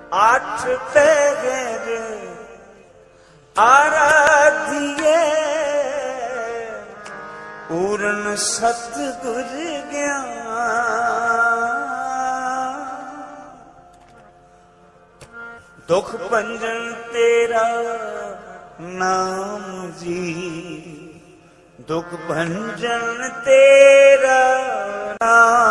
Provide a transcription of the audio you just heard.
आठ पहर आराधिए पूर्ण सतगुर ज्ञान दुख भंजन तेरा नाम जी दुख भंजन तेरा नाम